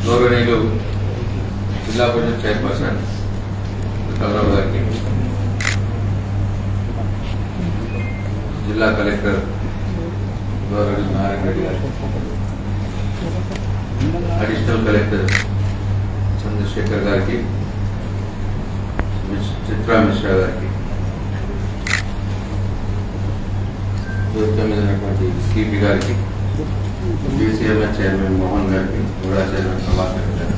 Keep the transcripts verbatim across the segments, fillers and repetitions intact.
గౌరవనీయులు జిల్లా పరిషత్ చైర్పర్సన్ కలరావు గారికి, జిల్లా కలెక్టర్ గౌరవనీయులు నారాయణ రెడ్డి గారికి, అడిషనల్ కలెక్టర్ చంద్రశేఖర్ గారికి, చిత్రా మిశ్రా గారికి, ఉన్నటువంటి సిపి గారికి, బీసీఎంఎస్ చైర్మన్ మోహన్ గారికి, కూడా చైర్మన్ ప్రభాకర్ గారికి,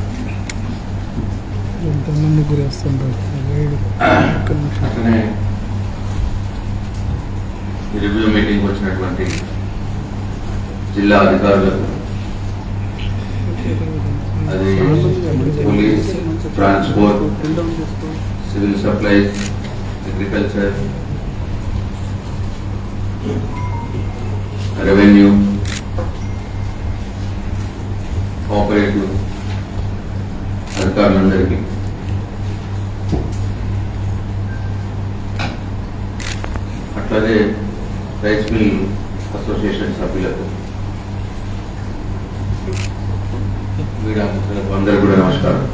అట్లనే రివ్యూ మీటింగ్ వచ్చినటువంటి జిల్లా అధికారులకు, అది police, transport, civil supplies, agriculture, revenue, cooperative అధికారులందరికీ, అట్లాగే రైస్ మిల్ అసోసియేషన్ సభ్యులకు, మీడియా మిత్రులకు అందరూ కూడా నమస్కారం.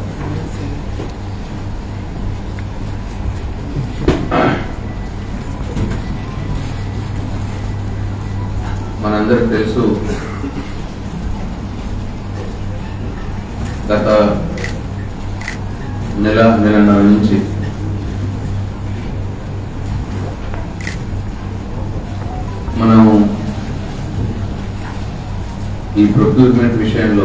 మనందరికి తెలుసు, గత నెల నెలన్నర నుంచి మనం ఈ ప్రొక్యూర్మెంట్ విషయంలో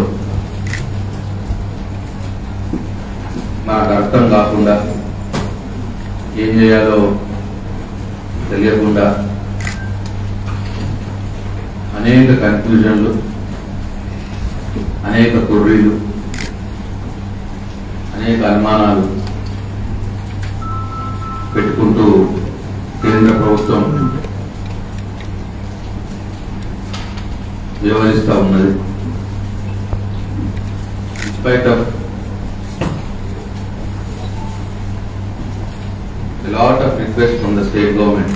నాకు అర్థం కాకుండా, ఏం చేయాలో తెలియకుండా అనేక కన్ఫ్యూజన్లు, అనేక కొర్రీలు, అనేక అనుమానాలు పెట్టుకుంటూ కేంద్ర ప్రభుత్వం వ్యవహరిస్తూ ఉన్నది. In spite of a lot of requests from the state government,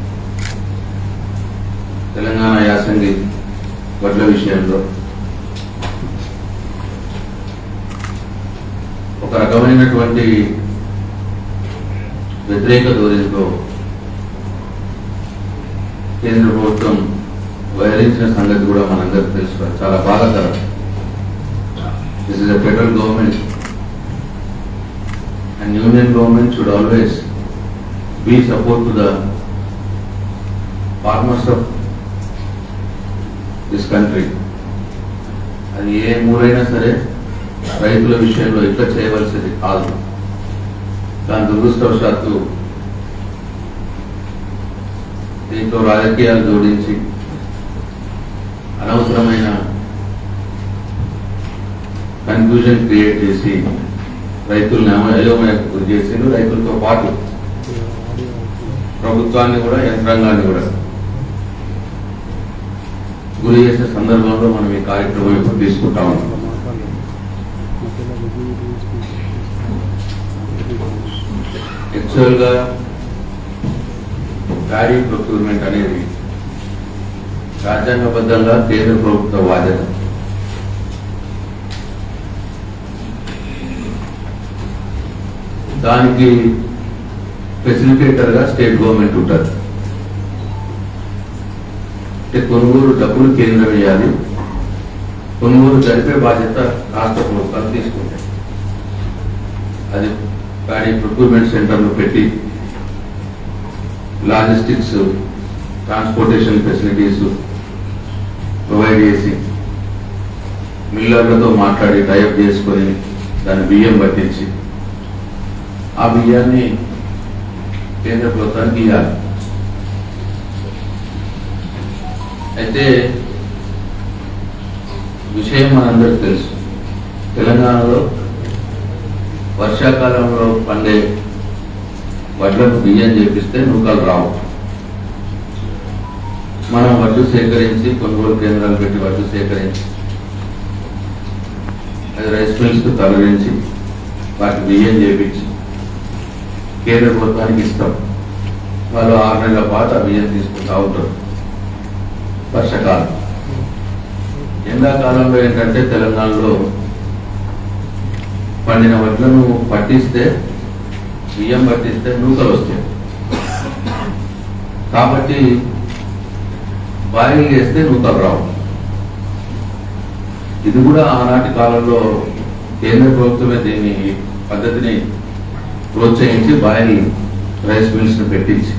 Telangana యాసంగి వడ్ల విషయంలో ఒక రకమైనటువంటి వ్యతిరేక ధోరణితో కేంద్ర ప్రభుత్వం వ్యవహరించిన సంగతి కూడా మనందరికీ తెలుసు. చాలా బాధాకరం. This is a federal government and union government should always be support to the farmers of this country. అది ఏ మూలైనా సరే రైతుల విషయంలో ఇట్లా చేయవలసింది కాదు. దాని దురదృష్టవశాత్తు దీంట్లో రాజకీయాలు జోడించి అనవసరమైన కన్ఫ్యూజన్ క్రియేట్ చేసి రైతులను అయోమయానికి గురి చేసిండు. రైతులతో పాటు ప్రభుత్వాన్ని కూడా, యంత్రాంగాన్ని కూడా గురి చేసే సందర్భంలో మనం ఈ కార్యక్రమం ఇప్పుడు తీసుకుంటా ఉన్నాం. యాక్చువల్ గా ప్యాడీ ప్రొక్యూర్మెంట్ అనేది రాజ్యాంగబద్ధంగా కేంద్ర ప్రభుత్వ బాధ్యత. దానికి ఫెసిలిటేటర్ గా స్టేట్ గవర్నమెంట్ ఉంటుంది. కొనుగోలు డబ్బులు కేంద్రం వేయాలి, కొనుగోలు జరిపే బాధ్యత రాష్ట్ర ప్రభుత్వాలు తీసుకుంటాయి. అది ప్యాడీ ప్రొక్యూర్మెంట్ సెంటర్లు పెట్టి లాజిస్టిక్స్, ట్రాన్స్పోర్టేషన్ ఫెసిలిటీస్ ప్రొవైడ్ చేసి మిల్లర్లతో మాట్లాడి టైప్ చేసుకొని దాని బియ్యం పట్టించి ఆ బియ్యాన్ని కేంద్ర ప్రభుత్వానికి ఇవ్వాలి. అయితే విషయం మనందరికి తెలుసు, తెలంగాణలో వర్షాకాలంలో పండే వడ్లకు బియ్యం చేపిస్తే నూకలు రావు. మనం వడ్లు సేకరించి కొనుగోలు కేంద్రాలు పెట్టి వడ్లు సేకరించి అది రైస్ మిల్స్ కు తరలించి వాటి బియ్యం చేపించి కేంద్ర ప్రభుత్వానికి ఇస్తాం. వాళ్ళు ఆరు నెలల పాటు ఆ బియ్యం తీసుకుంటా ఉంటారు. వర్షాకాలం, ఎండాకాలంలో ఏంటంటే తెలంగాణలో పండిన వడ్లను పట్టిస్తే బియ్యం పట్టిస్తే నూకలు వస్తాయి. కాబట్టి బాయిల్ చేస్తే నూకలు రావు. ఇది కూడా ఆనాటి కాలంలో కేంద్ర ప్రభుత్వమే దీన్ని పద్ధతిని ప్రోత్సహించి బాయిల్ రైస్ మిల్స్ ని పెట్టించి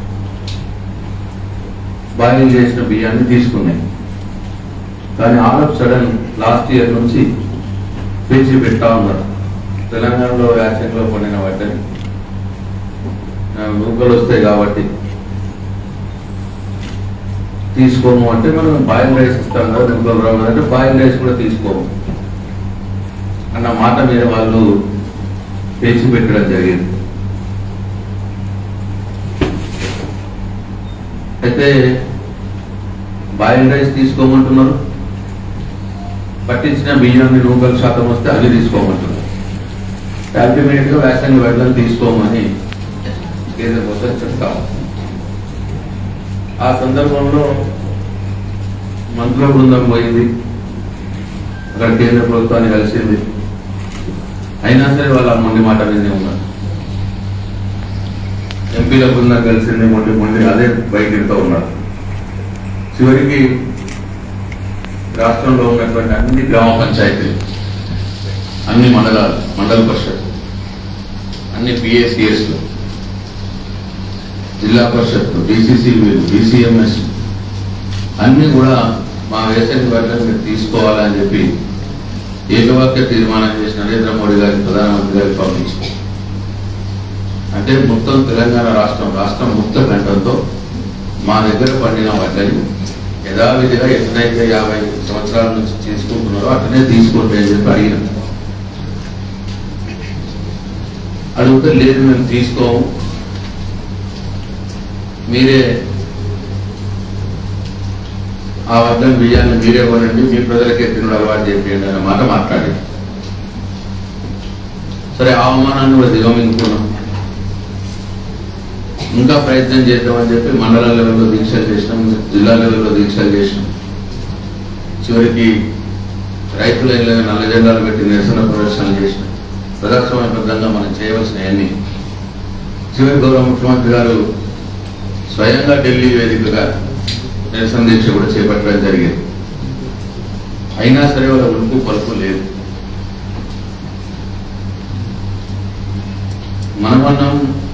బాయిల్ చేసిన బియ్యాన్ని తీసుకున్నాయి. కానీ all of sudden last year నుంచి పేచి పెట్టా ఉన్నారు. తెలంగాణలో యాసంగిలో పండిన వాటిని నూకలు వస్తాయి కాబట్టి తీసుకోము అంటే మనం బాయిల్ రైస్ ఇస్తాం కదా, నూకలు రావు అంటే బాయిల్ రైస్ కూడా తీసుకోము అన్న మాట మీద వాళ్ళు పేచి పెట్టడం జరిగింది. అయితే బాయిల్ రైస్ తీసుకోమంటున్నారు, పట్టించిన బియ్యాన్ని నూకల శాతం వస్తే అవి తీసుకోమంటున్నారు. అల్టిమేట్ గా వేసంగి వడ్లను తీసుకోమని కేంద్ర ప్రభుత్వం చెప్తాం. ఆ సందర్భంలో మంత్రుల బృందం పోయింది, అక్కడ కేంద్ర ప్రభుత్వాన్ని కలిసింది. అయినా సరే వాళ్ళ మొండి మాట మీదే ఉన్నారు. ఎంపీల బృందం కలిసింది, మొండి మొండి అదే బయటితో ఉన్నారు. చివరికి రాష్ట్రంలో ఉన్నటువంటి అన్ని గ్రామ పంచాయతీలు, అన్ని మండలాలు, మండల పరిషత్, అన్ని పిఏసిఎస్లు, జిల్లా పరిషత్లు, డిసిసిబిలు, డిసిఎంఎస్ అన్ని కూడా మా వేసంగి వడ్లను మీరు తీసుకోవాలని చెప్పి ఏకవాక్య తీర్మానం చేసి నరేంద్ర మోడీ గారికి, ప్రధానమంత్రి గారికి పంపించారు. అంటే మొత్తం తెలంగాణ రాష్ట్రం రాష్ట్రం ముక్త కంఠంతో మా దగ్గర పండిన వడ్లని యథావిధిగా ఎట్లయితే యాభై సంవత్సరాల నుంచి తీసుకుంటున్నారో అట్లనే తీసుకోండి అని చెప్పి అడిగినాం. అడిగితే లేదు మేము తీసుకోము, మీరే ఆ వడ్లను బియ్యాన్ని మీరే కొనండి, మీ ప్రజలకే తినడం అలవాటు చేయండి అనే మాట మాట్లాడి సరే ఆ అవమానాన్ని కూడా దిగమింగుకున్నాం. ఇంకా ప్రయత్నం చేద్దామని చెప్పి మండల లెవెల్లో దీక్షలు చేసినాం, జిల్లా లెవెల్లో దీక్షలు చేసినాం. చివరికి రైతుల నల్ల జెండాలు పెట్టి నిరసన ప్రదర్శనలు చేసినాం. ప్రజాస్వామ్యబద్ధంగా మనం చేయవలసినవన్నీ చివరి గౌరవ ముఖ్యమంత్రి గారు స్వయంగా ఢిల్లీ వేదికగా నిరసన దీక్ష కూడా చేపట్టడం జరిగింది. అయినా సరే వాళ్ళ ఉలుపు పలుపు లేదు. మనమన్నాం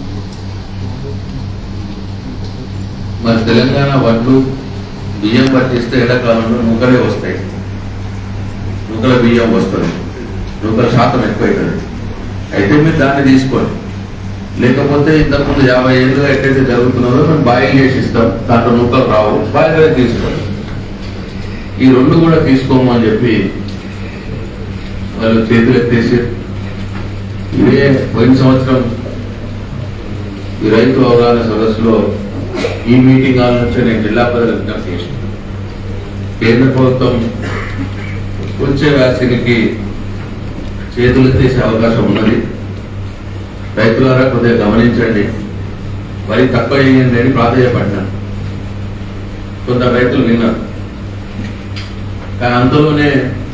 మరి తెలంగాణ వడ్లు బియ్యం పట్టిస్తే ఎండాకాలంలో నూకలే వస్తాయి, నూకల బియ్యం వస్తుంది, నూకల శాతం ఎక్కువైతుంది. అయితే మీరు దాన్ని తీసుకోండి, లేకపోతే ఇంతకుముందు యాభై ఏళ్ళుగా ఎక్కడైతే జరుగుతున్నారో మేము బాయిల్ చేసి ఇస్తాం, దాంట్లో నూకలు రావు, బాయిల్ తీసుకోండి, ఈ రెండు కూడా తీసుకోము అని చెప్పి వాళ్ళు చేతులు ఎత్తేసి ఇవే పోయిన సంవత్సరం ఈ రైతు అవగాహన సదస్సులో ఈ మీటింగ్ హాల్ నుంచి నేను జిల్లా ప్రజలకు విజ్ఞప్తి చేసిన కేంద్ర ప్రభుత్వం వచ్చే వ్యాక్సిన్కి చేతులు ఎత్తేసే అవకాశం ఉన్నది, రైతులారా కొద్దిగా గమనించండి, వరి తక్కువ చేయండి అని ప్రాధాన్యపడ్డాను. కొంత రైతులు విన్నారు. కానీ అంతలోనే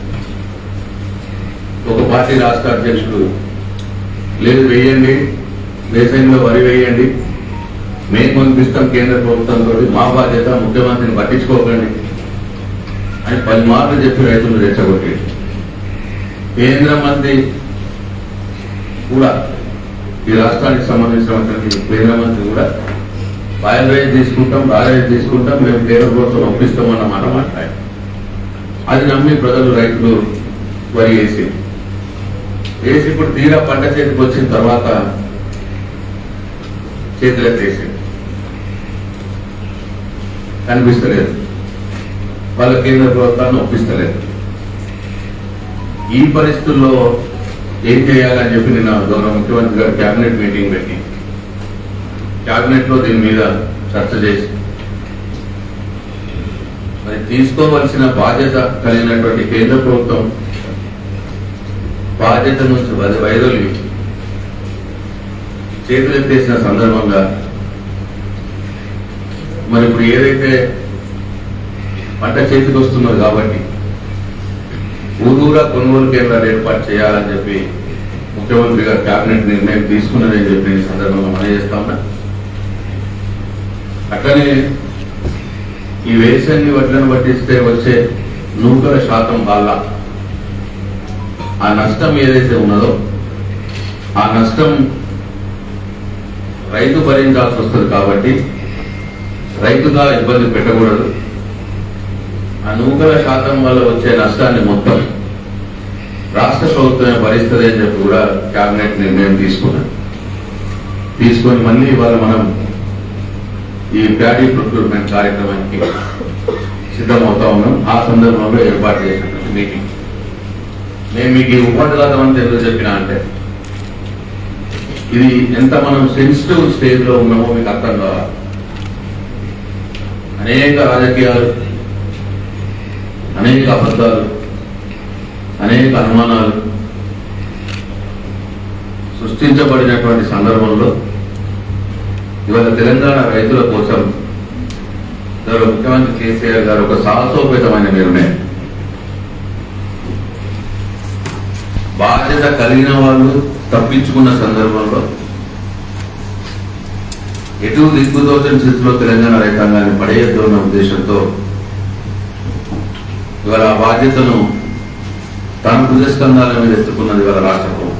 ఒక పార్టీ రాష్ట్ర అధ్యక్షుడు లేదు వేయండి, దేశంలో వరి వేయండి, మేము పంపిస్తాం కేంద్ర ప్రభుత్వంతో, మా బాధ్యత, ముఖ్యమంత్రిని పట్టించుకోకండి అని పలుమార్లు చెప్పి రైతులు రెచ్చగొట్టి కేంద్ర మంత్రి కూడా ఈ రాష్ట్రానికి సంబంధించినటువంటి కేంద్ర మంత్రి కూడా బాయిల్ రైస్ తీసుకుంటాం, రా రైస్ తీసుకుంటాం, మేము కేంద్ర ప్రభుత్వం ఒప్పిస్తామన్న మాట మాట్లాడారు. అది నమ్మి ప్రజలు రైతులు వరి వేసి వేసి ఇప్పుడు తీరా పంట చేతికి వచ్చిన తర్వాత చేతులెత్తేసి కనిపిస్తలేదు, వాళ్ళ కేంద్ర ప్రభుత్వాన్ని ఒప్పిస్తలేదు. ఈ పరిస్థితుల్లో ఏం చేయాలని చెప్పి నిన్న గౌరవ ముఖ్యమంత్రి గారు క్యాబినెట్ మీటింగ్ పెట్టి క్యాబినెట్ లో దీని మీద చర్చ చేసి మరి తీసుకోవలసిన బాధ్యత కలిగినటువంటి కేంద్ర ప్రభుత్వం బాధ్యత నుంచి వైదొలి చేతులెత్తేసిన సందర్భంగా మరి ఇప్పుడు ఏదైతే పంట చేతికి వస్తున్నది కాబట్టి ఊరూరా కొనుగోలు కేంద్రాలు ఏర్పాటు చేయాలని చెప్పి ముఖ్యమంత్రి గారు కేబినెట్ నిర్ణయం తీసుకున్నదని చెప్పి ఈ సందర్భంగా మనం చేస్తా ఉన్నా. అట్లనే ఈ వేసన్ని వడ్లను పట్టిస్తే వచ్చే నూకల శాతం వల్ల ఆ నష్టం ఏదైతే ఉన్నదో ఆ నష్టం రైతు భరించాల్సి వస్తుంది. కాబట్టి రైతుగా ఇబ్బంది పెట్టకూడదు. ఆ నూకల శాతం వల్ల వచ్చే నష్టాన్ని మొత్తం రాష్ట్ర ప్రభుత్వమే భరిస్తుంది అని చెప్పి కూడా కేబినెట్ నిర్ణయం తీసుకున్నాం. తీసుకొని మళ్ళీ ఇవాళ మనం ఈ ప్యాడీ ప్రొక్యూర్మెంట్ కార్యక్రమానికి సిద్ధమవుతా ఉన్నాం. ఆ సందర్భంలో ఏర్పాటు చేసినటువంటి మీటింగ్. నేను మీకు ఈ ఉపద్ఘాతం అంతా ఎందుకు చెప్పినా అంటే ఇది ఎంత మనం సెన్సిటివ్ స్టేజ్ లో ఉన్నామో మీకు అర్థం కావాలి. అనేక రాజకీయాలు, అనేక అబద్ధాలు, అనేక అనుమానాలు సృష్టించబడినటువంటి సందర్భంలో ఇవాళ తెలంగాణ రైతుల కోసం గౌరవ ముఖ్యమంత్రి కేసీఆర్ గారు ఒక సాహసోపేతమైన నిర్ణయం, బాధ్యత కలిగిన వాళ్ళు తప్పించుకున్న సందర్భంలో ఎటు దిక్కుదోచని స్థితిలో తెలంగాణ రైతాంగాన్ని పడేయద్దు అన్న ఉద్దేశంతో ఇవాళ ఆ బాధ్యతను తన భుజస్కంధాల మీద ఎత్తుకున్నది ఇవాళ రాష్ట్ర ప్రభుత్వం.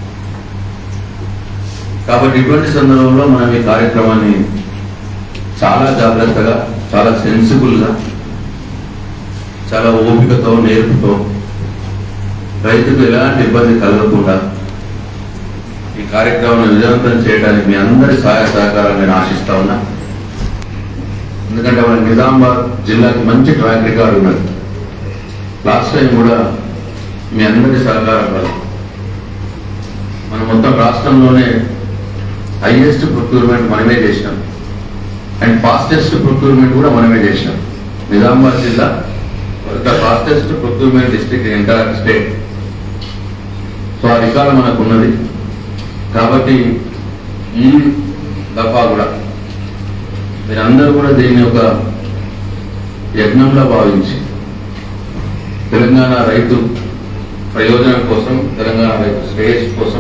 కాబట్టి ఇటువంటి సందర్భంలో మనం ఈ కార్యక్రమాన్ని చాలా జాగ్రత్తగా, చాలా సెన్సిబుల్ గా, చాలా ఓపికతో, నేర్పుతో, రైతుకు ఎలాంటి ఇబ్బంది కలగకుండా ఈ కార్యక్రమాన్ని విజయవంతం చేయడానికి మీ అందరి సహాయ సహకారాలు నేను ఆశిస్తా ఉన్నా. ఎందుకంటే మన నిజామాబాద్ జిల్లాకి మంచి ట్రాక్ రికార్డు ఉన్నది. లాస్ట్ టైం కూడా మీ అందరి సహకారం వల్ల మనం మొత్తం రాష్ట్రంలోనే హైయెస్ట్ ప్రొక్యూర్మెంట్ మనమే చేసినాం అండ్ ఫాస్టెస్ట్ ప్రొక్యూర్మెంట్ కూడా మనమే చేసినాం. నిజామాబాద్ జిల్లా the fastest procurement district entire state. So ఆ రికార్డు మనకు ఉన్నది. కాబట్టి ఈ దఫా కూడా మీరందరూ కూడా దీన్ని ఒక యజ్ఞంలో భావించి తెలంగాణ రైతు ప్రయోజనం కోసం, తెలంగాణ రైతు శ్రేయస్సు కోసం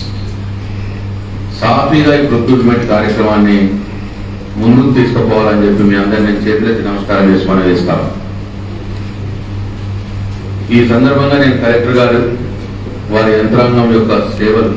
సాఫీగా ఈ ప్రొక్యూర్మెంట్ కార్యక్రమాన్ని ముందుకు తీసుకుపోవాలని చెప్పి మీ అందరినీ నేను చేతులెత్తి నమస్కారం చేసి మనం చేస్తాను. ఈ సందర్భంగా నేను కలెక్టర్ గారు వారి యంత్రాంగం యొక్క సేవలు,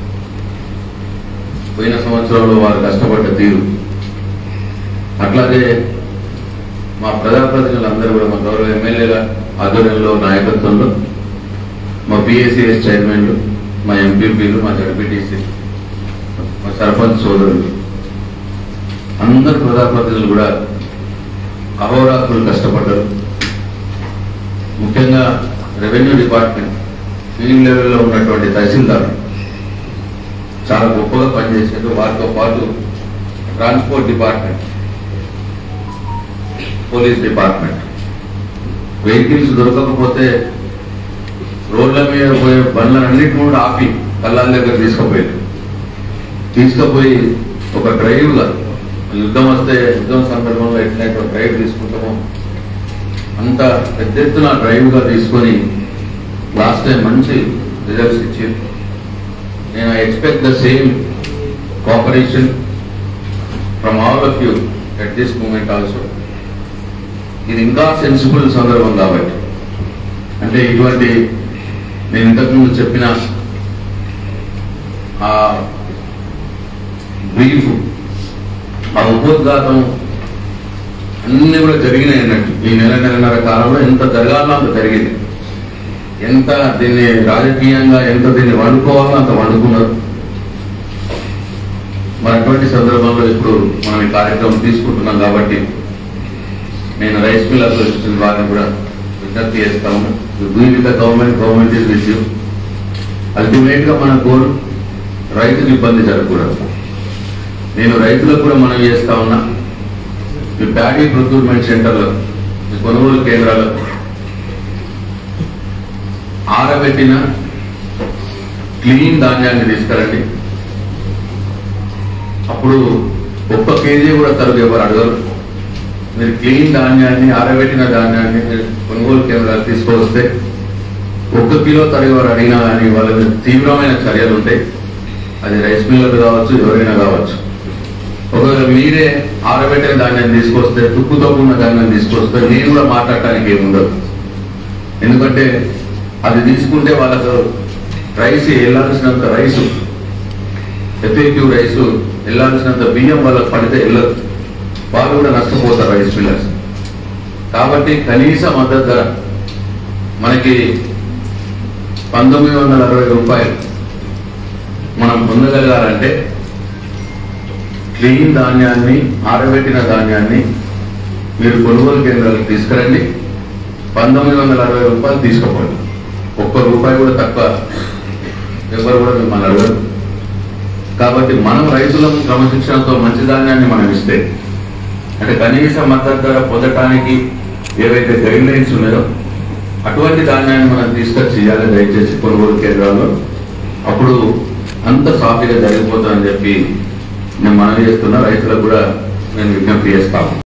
పోయిన సంవత్సరంలో వారు కష్టపడ్డ తీరు, అట్లాగే మా ప్రజాప్రతినిధులందరూ కూడా మా గౌరవ ఎమ్మెల్యేల ఆధ్వర్యంలో, నాయకత్వంలో, మా పిఎస్సిఎస్ చైర్మన్లు, మా ఎంపీపీలు, మా జడ్పీటీసీ, మా సర్పంచ్ సోదరులు, అందరు ప్రజాప్రతినిధులు కూడా అహోరాత్రులు కష్టపడ్డారు. ముఖ్యంగా రెవెన్యూ డిపార్ట్మెంట్ ఫీల్డ్ లెవెల్లో ఉన్నటువంటి తహసీల్దార్ చాలా గొప్పగా పనిచేశారు. వారితో పాటు transport department, police department, vehicles దొరకకపోతే రోడ్ల మీద పోయే బండ్లన్నింటినీ కూడా ఆపి కళ్ళాల దగ్గర తీసుకుపోయారు. తీసుకుపోయి ఒక డ్రైవ్గా యుద్ధం వస్తే యుద్ధం సందర్భంలో ఎట్లయితే డ్రైవ్ తీసుకుంటామో అంత పెద్ద ఎత్తున డ్రైవ్గా తీసుకొని లాస్ట్ టైం మంచి రిజల్ట్స్ ఇచ్చారు. నేను I expect the same cooperation from all of you at this moment also. ఇది ఇంకా సెన్సిబుల్ సందర్భం కాబట్టి, అంటే ఇటువంటి నేను ఇంతకుముందు చెప్పిన ఆ బ్రీఫ్, ఆ ఉపోద్ఘాతం అన్ని కూడా జరిగినాయి అన్నట్టు. ఈ నెల నెలన్నర కాలంలో ఎంత జరగాలో అంత జరిగింది. ఎంత దీన్ని రాజకీయంగా ఎంత దీన్ని వండుకోవాలో అంత వండుకున్నారు. మరి అటువంటి సందర్భంలో ఇప్పుడు మనం ఈ కార్యక్రమం తీసుకుంటున్నాం కాబట్టి నేను రైస్ మిల్ అసోసియేషన్ వారిని కూడా విజ్ఞప్తి చేస్తాము. With the government, government is with you. Ultimate గా మన గోల్ రైతుకు ఇబ్బంది జరగకూడదు. నేను రైతులకు కూడా మనం చేస్తా ఉన్నా, ఈ ప్యాడీ ప్రొక్యూర్మెంట్ సెంటర్లో, ఈ కొనుగోలు కేంద్రాలకు ఆరబెట్టిన క్లీన్ ధాన్యాన్ని తీసుకురండి. అప్పుడు ఒక్క కేజీ కూడా తరుగు ఎవరు అడగరు. మీరు క్లీన్ ధాన్యాన్ని, ఆరబెట్టిన ధాన్యాన్ని కొనుగోలు కేంద్రాలు తీసుకొస్తే ఒక్క కిలో తరివారు అడిగినా కానీ వాళ్ళ మీద తీవ్రమైన చర్యలు ఉంటాయి. అది రైస్ మిల్లర్లు కావచ్చు, ఎవరైనా కావచ్చు. ఒకవేళ మీరే ఆరబెట్టిన ధాన్యాన్ని తీసుకొస్తే, తుప్పుతో ఉన్న ధాన్యాన్ని తీసుకొస్తే నేను కూడా మాట్లాడటానికి ఏముండదు. ఎందుకంటే అది తీసుకుంటే వాళ్ళకు రైస్ వెళ్ళాల్సినంత రైసు, ఎఫెక్టివ్ రైసు వెళ్ళాల్సినంత బియ్యం వాళ్ళకి పడితే వెళ్ళదు. వాళ్ళు కూడా నష్టపోతారు రైస్ మిల్లర్స్. కాబట్టి కనీస మద్దతు ధర మనకి పంతొమ్మిది వందల అరవై రూపాయలు మనం పొందగలగాలంటే క్లీన్ ధాన్యాన్ని, ఆరబెట్టిన ధాన్యాన్ని మీరు కొనుగోలు కేంద్రాలకు తీసుకురండి. పంతొమ్మిది వందల అరవై రూపాయలు తీసుకోండి. ఒక్క రూపాయి కూడా తక్కువ ఎవరు కూడా మిమ్మల్ని అడగరు. కాబట్టి మనం రైతులకు క్రమశిక్షణతో మంచి ధాన్యాన్ని మనం ఇస్తే, అంటే కనీస మద్దతు ధర పొందటానికి ఏవైతే గైడ్ లైన్స్ ఉన్నాయో అటువంటి ధాన్యాన్ని మనం తీసుకొచ్చి ఇవ్వాలి దయచేసి కొనుగోలు కేంద్రాల్లో. అప్పుడు అంత సాఫీగా జరిగిపోతుందని చెప్పి నేను మనవి చేస్తున్నా. రైతులకు కూడా నేను విజ్ఞప్తి చేస్తాను.